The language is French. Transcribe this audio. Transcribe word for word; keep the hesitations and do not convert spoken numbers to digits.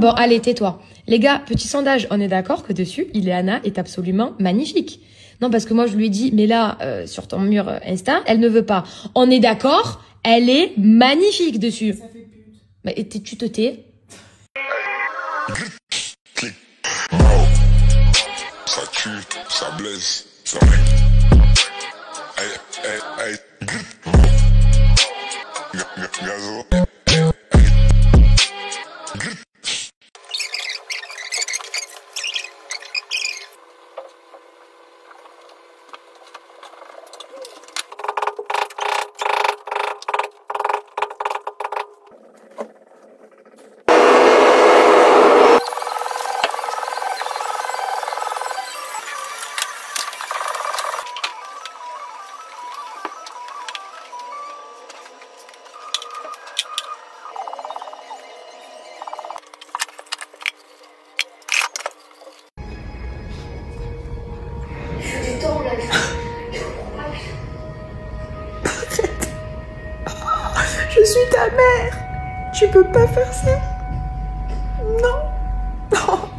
Bon, allez, tais-toi. Les gars, petit sondage, on est d'accord que dessus, Ileana est absolument magnifique. Non, parce que moi, je lui ai dit, mais là, euh, sur ton mur Insta, elle ne veut pas. On est d'accord, elle est magnifique dessus. Ça fait pute. Mais tu te tais. Ça tue, ça blesse, ça ring. Hey, hey, hey. Gazo. Je suis ta mère. Tu peux pas faire ça. Non. Non.